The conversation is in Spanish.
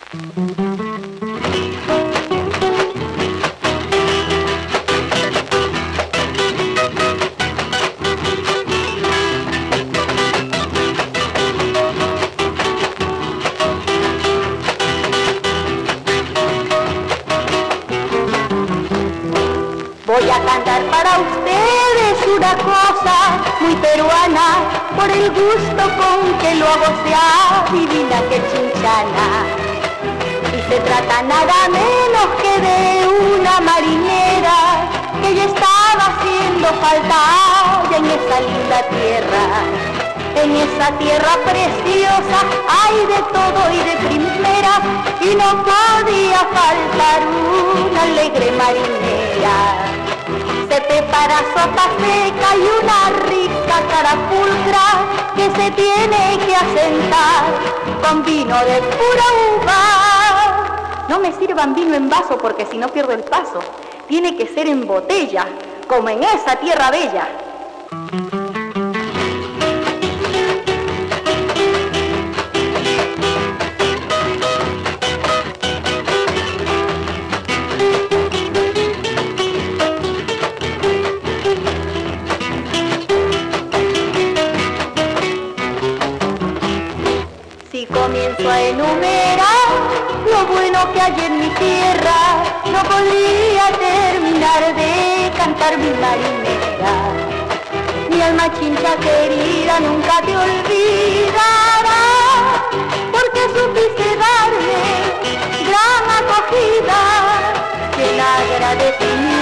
Voy a cantar para ustedes una cosa muy peruana, por el gusto con que lo hago se adivina que chinchana. Y se trata nada menos que de una marinera que ya estaba haciendo falta allá en esa linda tierra. En esa tierra preciosa hay de todo y de primera, y no podía faltar una alegre marinera. Se prepara sopa seca y una rica carapulcra que se tiene que asentar con vino de pura uva. No me sirvan vino en vaso porque si no pierdo el paso. Tiene que ser en botella, como en esa tierra bella. Comienzo a enumerar lo bueno que hay en mi tierra, no podría terminar de cantar mi marinera. Mi alma chincha querida nunca te olvidará, porque supiste darme gran acogida, que el agradecimiento